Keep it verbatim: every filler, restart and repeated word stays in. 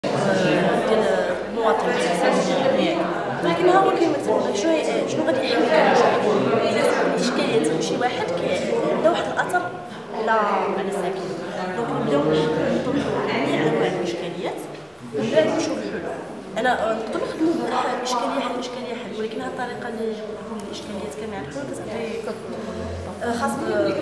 ديال المواطن ولكن ها هو كيمثل شنو شنو غادي يحمي الا الاشكاليات شي واحد عنده واحد الاثر على على الساكن. دونك نبداو نطرحوا جميع انواع الاشكاليات ومن بعد نشوف الحلول. انا نقدر نخدموا الاشكاليه حل اشكاليه حل، ولكن هذه الطريقه اللي جبت لكم الاشكاليات كامله على الحلول كتعطي خاص